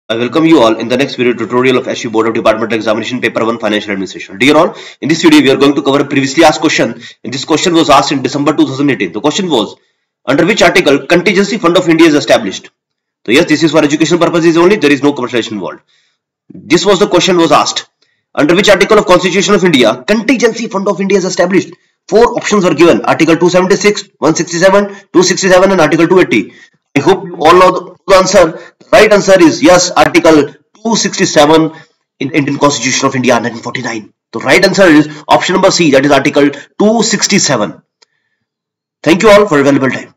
I welcome you all in the next video tutorial of SU Board of Departmental Examination Paper 1 Financial Administration. Dear all, in this video we are going to cover a previously asked question, and this question was asked in December 2018. The question was, under which article Contingency Fund of India is established? So yes, this is for educational purposes only, there is no commercialization involved. This was the question was asked. Under which article of Constitution of India Contingency Fund of India is established? Four options were given: Article 276, 167, 267 and Article 280. I hope you all know the answer. The right answer is yes, Article 267 in Indian Constitution of India 1949. The right answer is option number C, that is Article 267. Thank you all for your valuable time.